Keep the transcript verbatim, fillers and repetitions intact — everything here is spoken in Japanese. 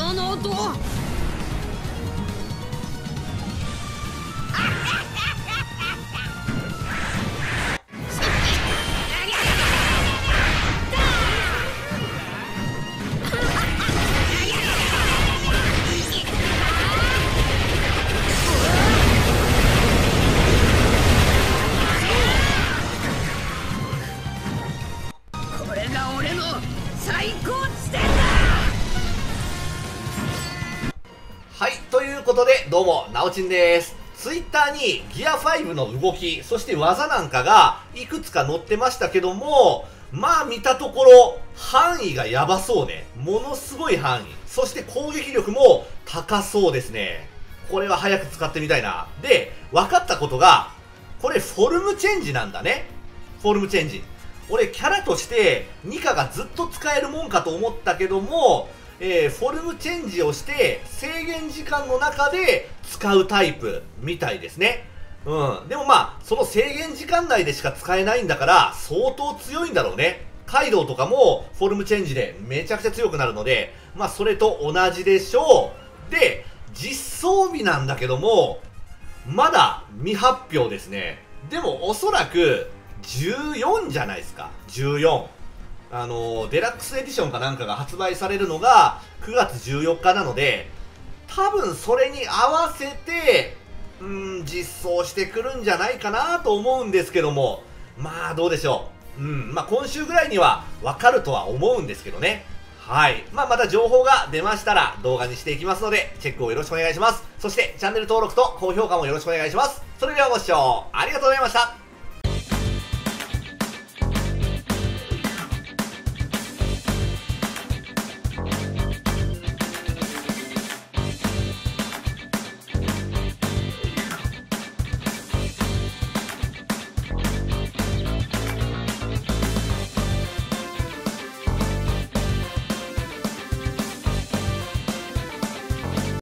今の音。これが俺の最高地点だ。 はい、ということで、どうも、なおちんです。ツイッターにギアファイブの動き、そして技なんかがいくつか載ってましたけども、まあ見たところ、範囲がやばそうね。ものすごい範囲。そして攻撃力も高そうですね。これは早く使ってみたいな。で、分かったことが、これフォルムチェンジなんだね。フォルムチェンジ。俺キャラとしてニカがずっと使えるもんかと思ったけども、えー、フォルムチェンジをして制限時間の中で使うタイプみたいですね。うん。でもまあ、その制限時間内でしか使えないんだから相当強いんだろうね。カイドウとかもフォルムチェンジでめちゃくちゃ強くなるので、まあそれと同じでしょう。で、実装日なんだけども、まだ未発表ですね。でもおそらくじゅうよんじゃないですか。じゅうよん。あのデラックスエディションかなんかが発売されるのがくがつじゅうよっかなので、多分それに合わせて、うーん、実装してくるんじゃないかなと思うんですけども、まあどうでしょう。うん、まあ今週ぐらいにはわかるとは思うんですけどね。はい。まあまた情報が出ましたら動画にしていきますので、チェックをよろしくお願いします。そしてチャンネル登録と高評価もよろしくお願いします。それではご視聴ありがとうございました。